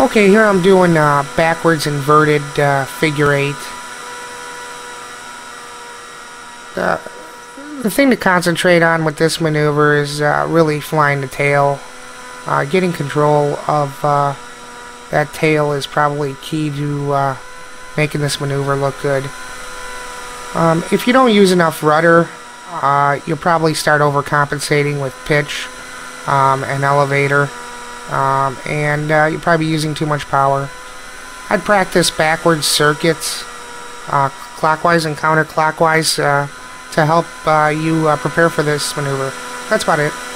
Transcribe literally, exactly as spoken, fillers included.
Okay, here I'm doing uh, backwards inverted uh, figure eight. Uh, the thing to concentrate on with this maneuver is uh, really flying the tail. Uh, getting control of uh, that tail is probably key to uh, making this maneuver look good. Um, if you don't use enough rudder, uh, you'll probably start overcompensating with pitch um, and elevator. Um, and uh, you're probably using too much power. I'd practice backwards circuits, uh, clockwise and counterclockwise, uh, to help uh, you uh, prepare for this maneuver. That's about it.